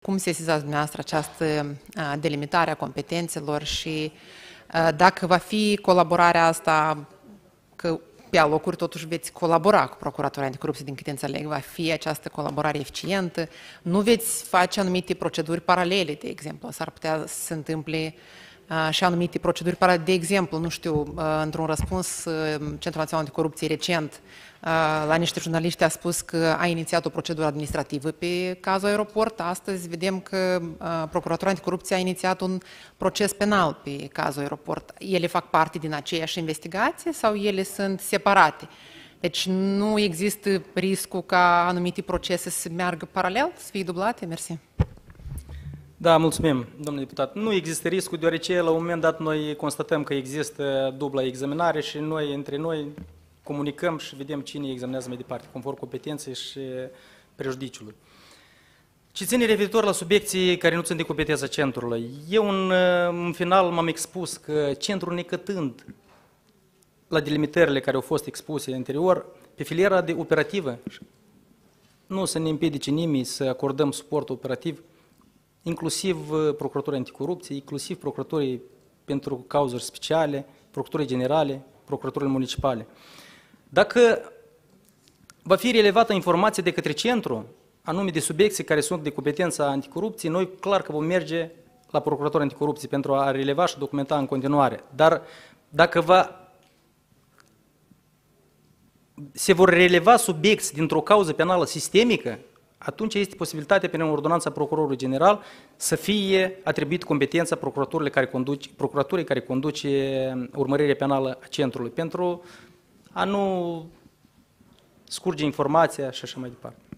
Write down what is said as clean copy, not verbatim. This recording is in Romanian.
cum sesizați dumneavoastră această delimitare a competențelor și dacă va fi colaborarea asta, că pe alocuri totuși veți colabora cu Procuratura Anticorupție, din câte înțeleg, va fi această colaborare eficientă, nu veți face anumite proceduri paralele, de exemplu, s-ar putea să se întâmple și anumite proceduri paralele, de exemplu, nu știu, într-un răspuns, Centrul Național Anticorupție recent, la niște jurnaliști a spus că a inițiat o procedură administrativă pe cazul aeroport. Astăzi vedem că Procuratura Anticorupție a inițiat un proces penal pe cazul aeroport. Ele fac parte din aceeași investigație sau ele sunt separate? Deci nu există riscul ca anumite procese să meargă paralel, să fie dublate? Mersi. Da, mulțumim, domnule deputat. Nu există riscul, deoarece la un moment dat noi constatăm că există dubla examinare și noi, între noi, comunicăm și vedem cine examinează mai departe, conform competenței și prejudiciului. Ce ține referitor la subiecții care nu țin de competența centrului, eu în final m-am expus că centrul, necătând la delimitările care au fost expuse anterior, pe filiera de operativă, nu să ne împiedice nimeni să acordăm suport operativ, inclusiv Procuratura Anticorupție, inclusiv Procuraturii pentru cauzuri speciale, Procuraturii Generale, Procuraturile Municipale. Dacă va fi relevată informație de către centru, anume de subiecții care sunt de competența anticorupție, noi clar că vom merge la Procuratura Anticorupție pentru a releva și documenta în continuare. Dar dacă se vor releva subiecți dintr-o cauză penală sistemică, atunci este posibilitatea prin ordonanța Procurorului General să fie atribuit competența procuraturii care conduce urmărirea penală a centrului, pentru a nu scurge informația și așa mai departe.